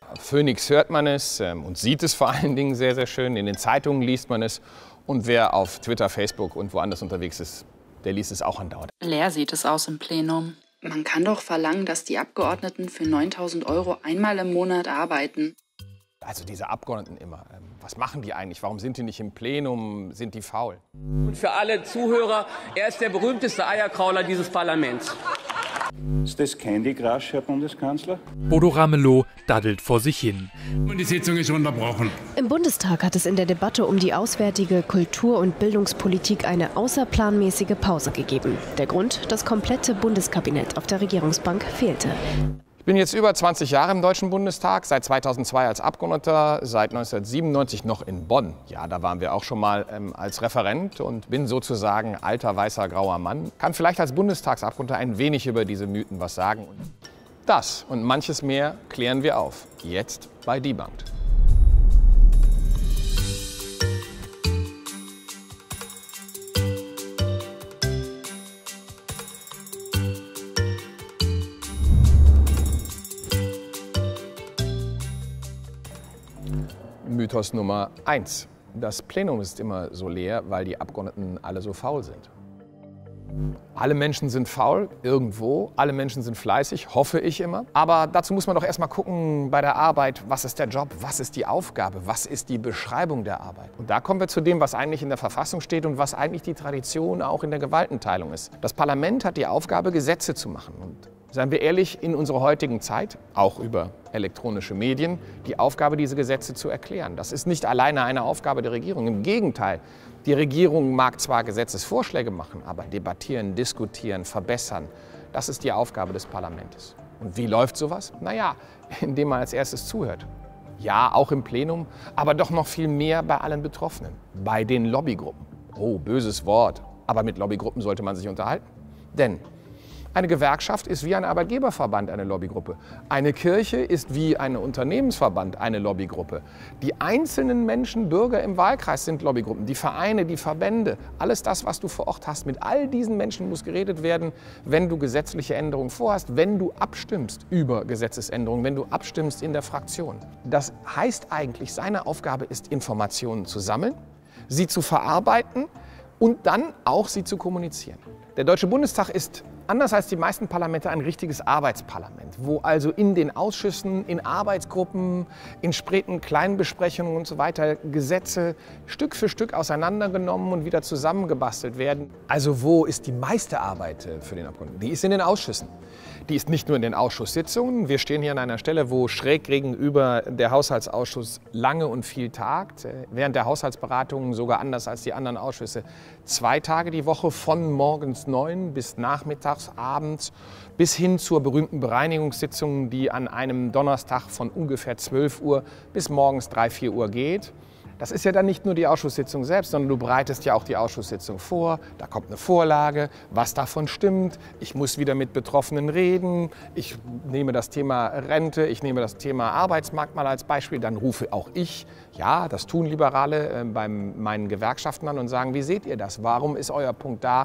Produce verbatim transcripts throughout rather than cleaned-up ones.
Phoenix hört man es ähm, und sieht es vor allen Dingen sehr, sehr schön. In den Zeitungen liest man es. Und wer auf Twitter, Facebook und woanders unterwegs ist, der liest es auch andauernd. Leer sieht es aus im Plenum. Man kann doch verlangen, dass die Abgeordneten für neuntausend Euro einmal im Monat arbeiten. Also diese Abgeordneten immer, ähm, was machen die eigentlich? Warum sind die nicht im Plenum? Sind die faul? Und für alle Zuhörer, er ist der berühmteste Eierkrauler dieses Parlaments. Ist das Candy Crush, Herr Bundeskanzler? Bodo Ramelow daddelt vor sich hin. Und die Sitzung ist unterbrochen. Im Bundestag hat es in der Debatte um die auswärtige Kultur- und Bildungspolitik eine außerplanmäßige Pause gegeben. Der Grund: das komplette Bundeskabinett auf der Regierungsbank fehlte. Ich bin jetzt über zwanzig Jahre im Deutschen Bundestag, seit zweitausendzwei als Abgeordneter, seit neunzehnhundertsiebenundneunzig noch in Bonn. Ja, da waren wir auch schon mal ähm, als Referent und bin sozusagen alter, weißer, grauer Mann. Kann vielleicht als Bundestagsabgeordneter ein wenig über diese Mythen was sagen. Das und manches mehr klären wir auf, jetzt bei Debunked. Mythos Nummer eins. Das Plenum ist immer so leer, weil die Abgeordneten alle so faul sind. Alle Menschen sind faul, irgendwo. Alle Menschen sind fleißig, hoffe ich immer. Aber dazu muss man doch erst mal gucken bei der Arbeit, was ist der Job, was ist die Aufgabe, was ist die Beschreibung der Arbeit. Und da kommen wir zu dem, was eigentlich in der Verfassung steht und was eigentlich die Tradition auch in der Gewaltenteilung ist. Das Parlament hat die Aufgabe, Gesetze zu machen. Und seien wir ehrlich, in unserer heutigen Zeit, auch über elektronische Medien, die Aufgabe, diese Gesetze zu erklären. Das ist nicht alleine eine Aufgabe der Regierung. Im Gegenteil, die Regierung mag zwar Gesetzesvorschläge machen, aber debattieren, diskutieren, verbessern, das ist die Aufgabe des Parlaments. Und wie läuft sowas? Naja, indem man als erstes zuhört. Ja, auch im Plenum, aber doch noch viel mehr bei allen Betroffenen, bei den Lobbygruppen. Oh, böses Wort, aber mit Lobbygruppen sollte man sich unterhalten. Denn eine Gewerkschaft ist wie ein Arbeitgeberverband eine Lobbygruppe. Eine Kirche ist wie ein Unternehmensverband eine Lobbygruppe. Die einzelnen Menschen, Bürger im Wahlkreis sind Lobbygruppen. Die Vereine, die Verbände, alles das, was du vor Ort hast, mit all diesen Menschen muss geredet werden, wenn du gesetzliche Änderungen vorhast, wenn du abstimmst über Gesetzesänderungen, wenn du abstimmst in der Fraktion. Das heißt eigentlich, seine Aufgabe ist, Informationen zu sammeln, sie zu verarbeiten und dann auch sie zu kommunizieren. Der Deutsche Bundestag ist anders als die meisten Parlamente ein richtiges Arbeitsparlament, wo also in den Ausschüssen, in Arbeitsgruppen, in späten Kleinbesprechungen und so weiter Gesetze Stück für Stück auseinandergenommen und wieder zusammengebastelt werden. Also wo ist die meiste Arbeit für den Abgeordneten? Die ist in den Ausschüssen. Die ist nicht nur in den Ausschusssitzungen. Wir stehen hier an einer Stelle, wo schräg gegenüber der Haushaltsausschuss lange und viel tagt. Während der Haushaltsberatungen sogar anders als die anderen Ausschüsse zwei Tage die Woche von morgens neun bis nachmittags, abends bis hin zur berühmten Bereinigungssitzung, die an einem Donnerstag von ungefähr zwölf Uhr bis morgens drei, vier Uhr geht. Das ist ja dann nicht nur die Ausschusssitzung selbst, sondern du bereitest ja auch die Ausschusssitzung vor. Da kommt eine Vorlage, was davon stimmt. Ich muss wieder mit Betroffenen reden. Ich nehme das Thema Rente, ich nehme das Thema Arbeitsmarkt mal als Beispiel. Dann rufe auch ich, ja, das tun Liberale, äh, bei meinen Gewerkschaften an und sagen, wie seht ihr das? Warum ist euer Punkt da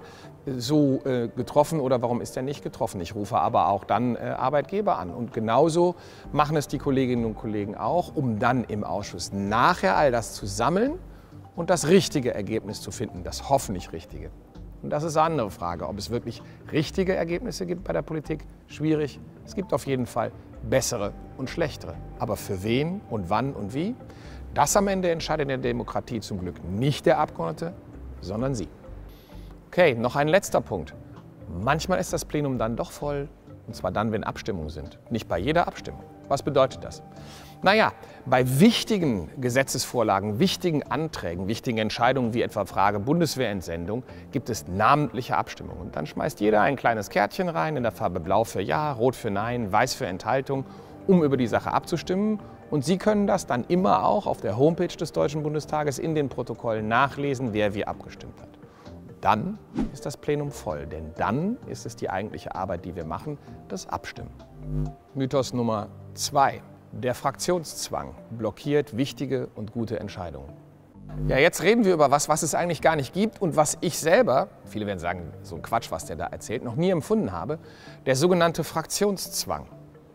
so äh, getroffen oder warum ist er nicht getroffen? Ich rufe aber auch dann äh, Arbeitgeber an. Und genauso machen es die Kolleginnen und Kollegen auch, um dann im Ausschuss nachher all das zu sammeln und das richtige Ergebnis zu finden, das hoffentlich richtige. Und das ist eine andere Frage, ob es wirklich richtige Ergebnisse gibt bei der Politik, schwierig. Es gibt auf jeden Fall bessere und schlechtere. Aber für wen und wann und wie, das am Ende entscheidet in der Demokratie zum Glück nicht der Abgeordnete, sondern Sie. Okay, noch ein letzter Punkt. Manchmal ist das Plenum dann doch voll, und zwar dann, wenn Abstimmungen sind. Nicht bei jeder Abstimmung. Was bedeutet das? Naja, bei wichtigen Gesetzesvorlagen, wichtigen Anträgen, wichtigen Entscheidungen wie etwa Frage Bundeswehrentsendung gibt es namentliche Abstimmungen. Und dann schmeißt jeder ein kleines Kärtchen rein in der Farbe Blau für Ja, Rot für Nein, Weiß für Enthaltung, um über die Sache abzustimmen. Und Sie können das dann immer auch auf der Homepage des Deutschen Bundestages in den Protokollen nachlesen, wer wie abgestimmt hat. Dann ist das Plenum voll, denn dann ist es die eigentliche Arbeit, die wir machen, das Abstimmen. Mythos Nummer zwei. Der Fraktionszwang blockiert wichtige und gute Entscheidungen. Ja, jetzt reden wir über was, was es eigentlich gar nicht gibt und was ich selber, viele werden sagen, so ein Quatsch, was der da erzählt, noch nie empfunden habe, der sogenannte Fraktionszwang.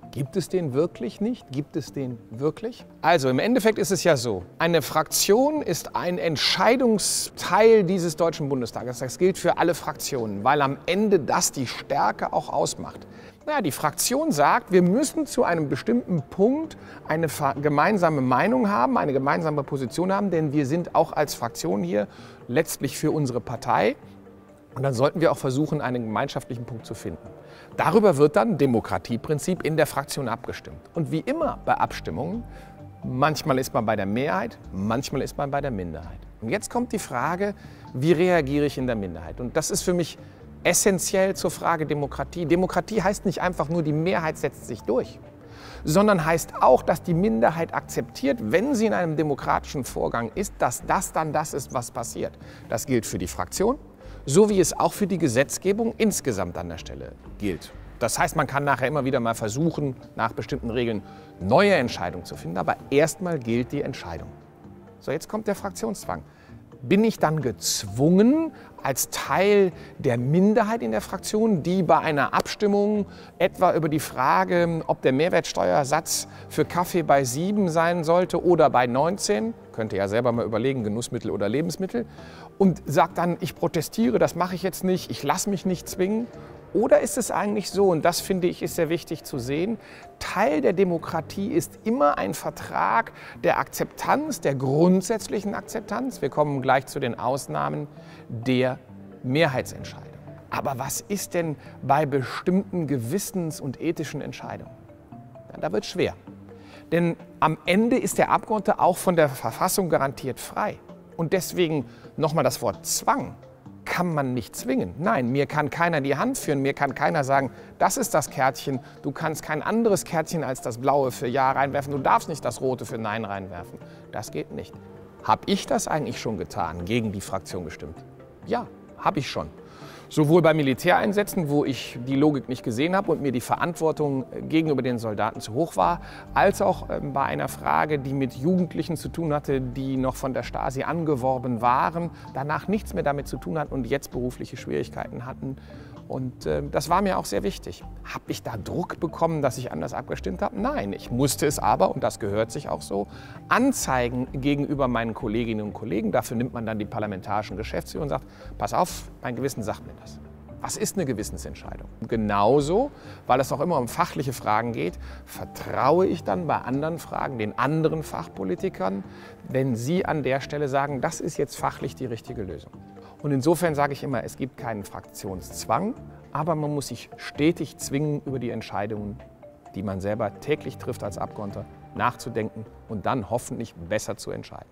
Gibt es den wirklich nicht? Gibt es den wirklich? Also im Endeffekt ist es ja so, eine Fraktion ist ein Entscheidungsteil dieses Deutschen Bundestages. Das gilt für alle Fraktionen, weil am Ende das die Stärke auch ausmacht. Naja, die Fraktion sagt, wir müssen zu einem bestimmten Punkt eine gemeinsame Meinung haben, eine gemeinsame Position haben, denn wir sind auch als Fraktion hier letztlich für unsere Partei. Und dann sollten wir auch versuchen, einen gemeinschaftlichen Punkt zu finden. Darüber wird dann Demokratieprinzip in der Fraktion abgestimmt. Und wie immer bei Abstimmungen, manchmal ist man bei der Mehrheit, manchmal ist man bei der Minderheit. Und jetzt kommt die Frage, wie reagiere ich in der Minderheit? Und das ist für mich essentiell zur Frage Demokratie. Demokratie heißt nicht einfach nur, die Mehrheit setzt sich durch, sondern heißt auch, dass die Minderheit akzeptiert, wenn sie in einem demokratischen Vorgang ist, dass das dann das ist, was passiert. Das gilt für die Fraktion, so wie es auch für die Gesetzgebung insgesamt an der Stelle gilt. Das heißt, man kann nachher immer wieder mal versuchen, nach bestimmten Regeln neue Entscheidungen zu finden, aber erstmal gilt die Entscheidung. So, jetzt kommt der Fraktionszwang. Bin ich dann gezwungen, als Teil der Minderheit in der Fraktion, die bei einer Abstimmung etwa über die Frage, ob der Mehrwertsteuersatz für Kaffee bei sieben sein sollte oder bei neunzehn, könnt ihr ja selber mal überlegen, Genussmittel oder Lebensmittel, und sagt dann, ich protestiere, das mache ich jetzt nicht, ich lasse mich nicht zwingen? Oder ist es eigentlich so, und das finde ich ist sehr wichtig zu sehen, Teil der Demokratie ist immer ein Vertrag der Akzeptanz, der grundsätzlichen Akzeptanz. Wir kommen gleich zu den Ausnahmen der Mehrheitsentscheidung. Aber was ist denn bei bestimmten Gewissens- und ethischen Entscheidungen? Ja, da wird es schwer. Denn am Ende ist der Abgeordnete auch von der Verfassung garantiert frei. Und deswegen nochmal das Wort Zwang. Kann man nicht zwingen. Nein, mir kann keiner die Hand führen, mir kann keiner sagen, das ist das Kärtchen, du kannst kein anderes Kärtchen als das blaue für Ja reinwerfen, du darfst nicht das rote für Nein reinwerfen. Das geht nicht. Habe ich das eigentlich schon getan, gegen die Fraktion gestimmt? Ja, habe ich schon. Sowohl bei Militäreinsätzen, wo ich die Logik nicht gesehen habe und mir die Verantwortung gegenüber den Soldaten zu hoch war, als auch bei einer Frage, die mit Jugendlichen zu tun hatte, die noch von der Stasi angeworben waren, danach nichts mehr damit zu tun hatten und jetzt berufliche Schwierigkeiten hatten. Und äh, das war mir auch sehr wichtig. Habe ich da Druck bekommen, dass ich anders abgestimmt habe? Nein, ich musste es aber, und das gehört sich auch so, anzeigen gegenüber meinen Kolleginnen und Kollegen. Dafür nimmt man dann die parlamentarischen Geschäftsführer und sagt, pass auf, mein Gewissen sagt mir das. Was ist eine Gewissensentscheidung? Genauso, weil es auch immer um fachliche Fragen geht, vertraue ich dann bei anderen Fragen den anderen Fachpolitikern, wenn sie an der Stelle sagen, das ist jetzt fachlich die richtige Lösung. Und insofern sage ich immer, es gibt keinen Fraktionszwang, aber man muss sich stetig zwingen, über die Entscheidungen, die man selber täglich trifft als Abgeordneter, nachzudenken und dann hoffentlich besser zu entscheiden.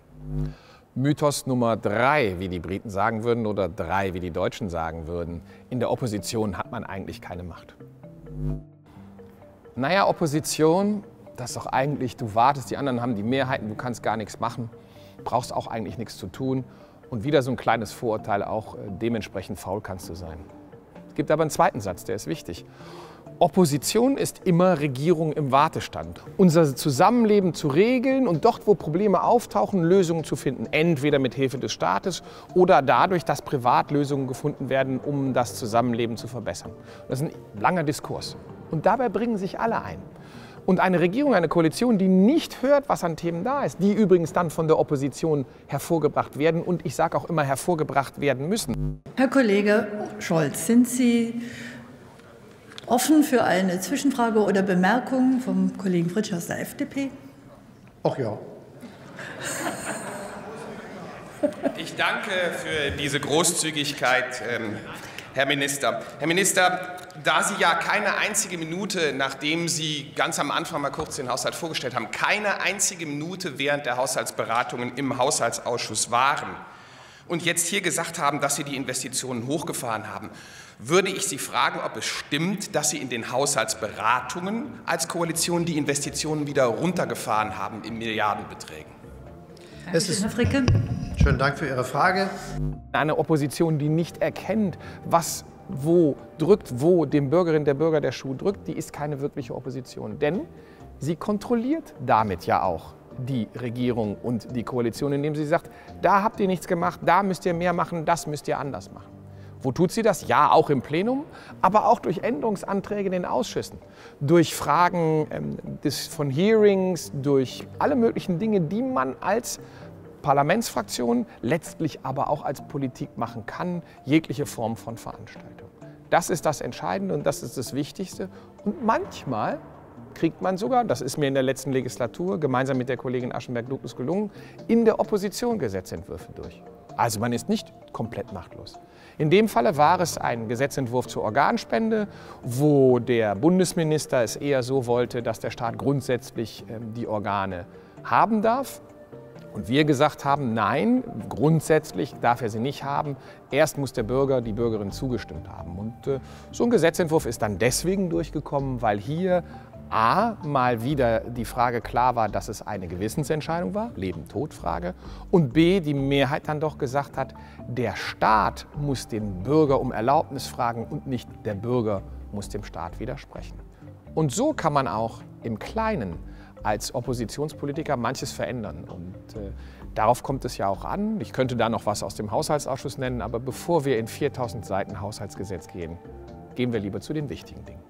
Mythos Nummer drei, wie die Briten sagen würden, oder drei, wie die Deutschen sagen würden. In der Opposition hat man eigentlich keine Macht. Naja, Opposition, das ist doch eigentlich, du wartest, die anderen haben die Mehrheiten, du kannst gar nichts machen, brauchst auch eigentlich nichts zu tun. Und wieder so ein kleines Vorurteil, auch äh, dementsprechend faul kannst du sein. Es gibt aber einen zweiten Satz, der ist wichtig. Opposition ist immer Regierung im Wartestand. Unser Zusammenleben zu regeln und dort, wo Probleme auftauchen, Lösungen zu finden. Entweder mit Hilfe des Staates oder dadurch, dass privat Lösungen gefunden werden, um das Zusammenleben zu verbessern. Das ist ein langer Diskurs. Und dabei bringen sich alle ein. Und eine Regierung, eine Koalition, die nicht hört, was an Themen da ist, die übrigens dann von der Opposition hervorgebracht werden und ich sage auch immer hervorgebracht werden müssen. Herr Kollege Scholz, sind Sie offen für eine Zwischenfrage oder Bemerkung vom Kollegen Fritsch aus der F D P? Ach ja. Ich danke für diese Großzügigkeit, ähm, Herr Minister. Herr Minister, da Sie ja keine einzige Minute, nachdem Sie ganz am Anfang mal kurz den Haushalt vorgestellt haben, keine einzige Minute während der Haushaltsberatungen im Haushaltsausschuss waren und jetzt hier gesagt haben, dass Sie die Investitionen hochgefahren haben, würde ich Sie fragen, ob es stimmt, dass Sie in den Haushaltsberatungen als Koalition die Investitionen wieder runtergefahren haben in Milliardenbeträgen. Es ist, Herr Fricke. Schönen Dank für Ihre Frage. Eine Opposition, die nicht erkennt, was wo drückt, wo dem Bürgerinnen der Bürger der Schuh drückt, die ist keine wirkliche Opposition. Denn sie kontrolliert damit ja auch die Regierung und die Koalition, indem sie sagt, da habt ihr nichts gemacht, da müsst ihr mehr machen, das müsst ihr anders machen. Wo tut sie das? Ja, auch im Plenum, aber auch durch Änderungsanträge in den Ausschüssen, durch Fragen ähm, des, von Hearings, durch alle möglichen Dinge, die man als Parlamentsfraktion, letztlich aber auch als Politik machen kann, jegliche Form von Veranstaltung. Das ist das Entscheidende und das ist das Wichtigste. Und manchmal kriegt man sogar, das ist mir in der letzten Legislatur gemeinsam mit der Kollegin Aschenberg-Lukas gelungen, in der Opposition Gesetzentwürfe durch. Also man ist nicht komplett machtlos. In dem Falle war es ein Gesetzentwurf zur Organspende, wo der Bundesminister es eher so wollte, dass der Staat grundsätzlich äh, die Organe haben darf. Und wir gesagt haben, nein, grundsätzlich darf er sie nicht haben. Erst muss der Bürger, die Bürgerin zugestimmt haben. Und äh, so ein Gesetzentwurf ist dann deswegen durchgekommen, weil hier A, mal wieder die Frage klar war, dass es eine Gewissensentscheidung war, Leben-Tod-Frage. Und B, die Mehrheit dann doch gesagt hat, der Staat muss den Bürger um Erlaubnis fragen und nicht der Bürger muss dem Staat widersprechen. Und so kann man auch im Kleinen als Oppositionspolitiker manches verändern. Und äh, darauf kommt es ja auch an. Ich könnte da noch was aus dem Haushaltsausschuss nennen, aber bevor wir in viertausend Seiten Haushaltsgesetz gehen, gehen wir lieber zu den wichtigen Dingen.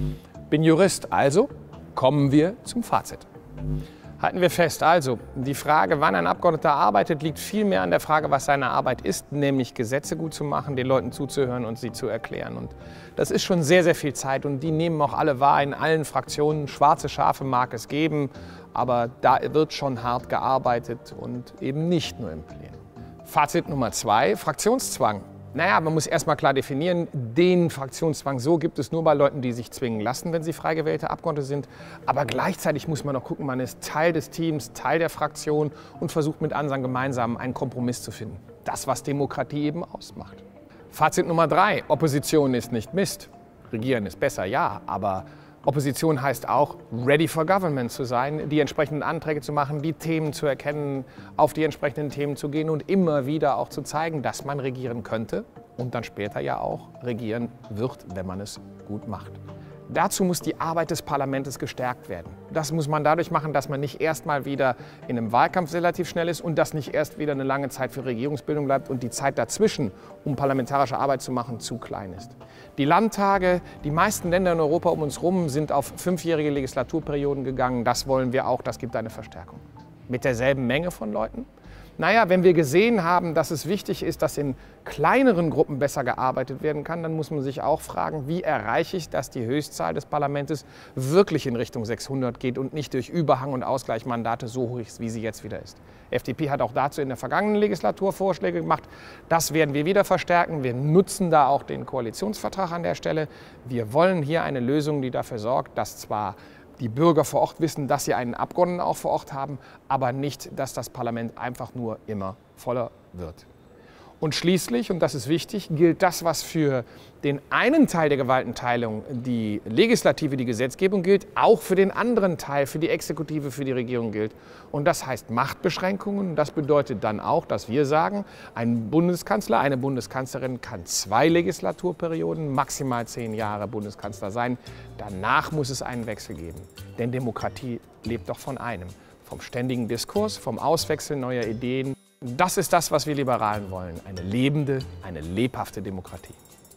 Bin Jurist, also kommen wir zum Fazit. Halten wir fest, also die Frage, wann ein Abgeordneter arbeitet, liegt vielmehr an der Frage, was seine Arbeit ist, nämlich Gesetze gut zu machen, den Leuten zuzuhören und sie zu erklären. Und das ist schon sehr, sehr viel Zeit und die nehmen auch alle wahr in allen Fraktionen. Schwarze Schafe mag es geben, aber da wird schon hart gearbeitet und eben nicht nur im Plenum. Fazit Nummer zwei, Fraktionszwang. Naja, man muss erst mal klar definieren, den Fraktionszwang so gibt es nur bei Leuten, die sich zwingen lassen, wenn sie frei gewählte Abgeordnete sind. Aber gleichzeitig muss man auch gucken, man ist Teil des Teams, Teil der Fraktion und versucht mit anderen gemeinsam einen Kompromiss zu finden. Das, was Demokratie eben ausmacht. Fazit Nummer drei, Opposition ist nicht Mist. Regieren ist besser, ja, aber Opposition heißt auch, ready for government zu sein, die entsprechenden Anträge zu machen, die Themen zu erkennen, auf die entsprechenden Themen zu gehen und immer wieder auch zu zeigen, dass man regieren könnte und dann später ja auch regieren wird, wenn man es gut macht. Dazu muss die Arbeit des Parlaments gestärkt werden. Das muss man dadurch machen, dass man nicht erst mal wieder in einem Wahlkampf relativ schnell ist und dass nicht erst wieder eine lange Zeit für Regierungsbildung bleibt und die Zeit dazwischen, um parlamentarische Arbeit zu machen, zu klein ist. Die Landtage, die meisten Länder in Europa um uns herum sind auf fünfjährige Legislaturperioden gegangen. Das wollen wir auch, das gibt eine Verstärkung. Mit derselben Menge von Leuten? Naja, wenn wir gesehen haben, dass es wichtig ist, dass in kleineren Gruppen besser gearbeitet werden kann, dann muss man sich auch fragen, wie erreiche ich, dass die Höchstzahl des Parlaments wirklich in Richtung sechshundert geht und nicht durch Überhang- und Ausgleichsmandate so hoch ist, wie sie jetzt wieder ist. F D P hat auch dazu in der vergangenen Legislatur Vorschläge gemacht. Das werden wir wieder verstärken. Wir nutzen da auch den Koalitionsvertrag an der Stelle. Wir wollen hier eine Lösung, die dafür sorgt, dass zwar die Bürger vor Ort wissen, dass sie einen Abgeordneten auch vor Ort haben, aber nicht, dass das Parlament einfach nur immer voller wird. Und schließlich, und das ist wichtig, gilt das, was für den einen Teil der Gewaltenteilung, die Legislative, die Gesetzgebung gilt, auch für den anderen Teil, für die Exekutive, für die Regierung gilt. Und das heißt Machtbeschränkungen. Das bedeutet dann auch, dass wir sagen, ein Bundeskanzler, eine Bundeskanzlerin kann zwei Legislaturperioden, maximal zehn Jahre Bundeskanzler sein. Danach muss es einen Wechsel geben. Denn Demokratie lebt doch von einem, vom ständigen Diskurs, vom Auswechseln neuer Ideen. Das ist das, was wir Liberalen wollen. Eine lebende, eine lebhafte Demokratie.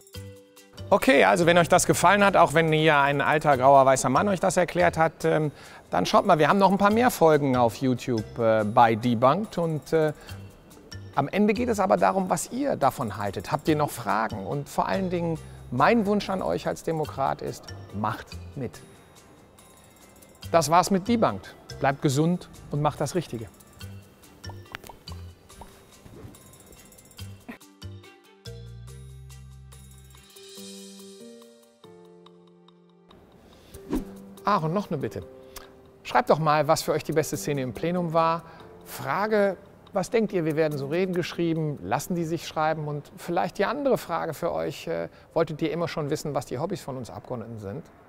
Okay, also wenn euch das gefallen hat, auch wenn hier ein alter, grauer, weißer Mann euch das erklärt hat, ähm, dann schaut mal, wir haben noch ein paar mehr Folgen auf YouTube äh, bei Debunked. Und äh, am Ende geht es aber darum, was ihr davon haltet. Habt ihr noch Fragen? Und vor allen Dingen, mein Wunsch an euch als Demokrat ist, macht mit. Das war's mit Debunked. Bleibt gesund und macht das Richtige. Ach, und noch eine Bitte. Schreibt doch mal, was für euch die beste Szene im Plenum war. Frage, was denkt ihr, wir werden so reden geschrieben? Lassen die sich schreiben? Und vielleicht die andere Frage für euch, äh, wolltet ihr immer schon wissen, was die Hobbys von uns Abgeordneten sind?